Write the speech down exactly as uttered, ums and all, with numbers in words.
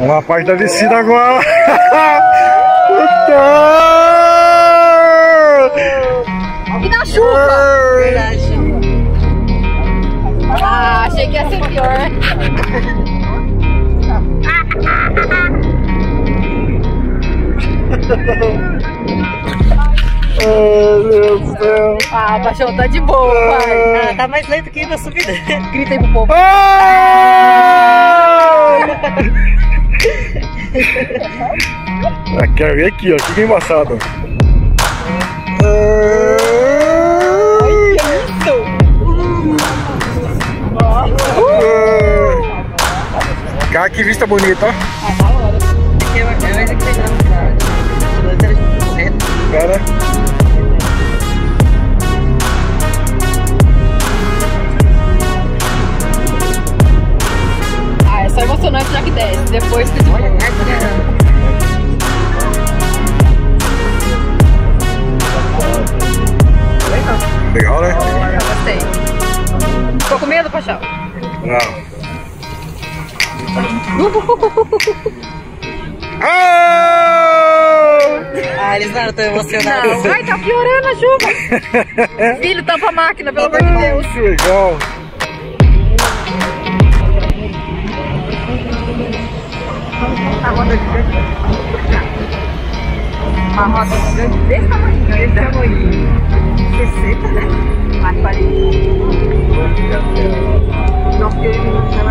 Uma parte da descida agora. E na chuva! Verdade. Ah, achei que ia ser pior. Ai, meu Deus do céu. Ah, Paixão, tá de boa, pai. Ah, tá mais lento que na subida. Grita aí pro povo. Ah, quero ver aqui, ó. Que é embaçado. Cara, que vista bonita, ó. Ah, da hora. Aqui é mais aqui legal. Cara. Ah, é só emocionante já que desce. Depois que tu... Legal, né? Eu gostei. Ficou com medo, Paixão? Não. Ah, eles não estão emocionados. Não, vai, tá piorando a chuva. Filho, tampa a máquina, pelo amor de Deus. Que legal. A roda gigante. Uma roda gigante desse tamanho, esse tamanho. sessenta, né? Mais parecido. Não, porque ele não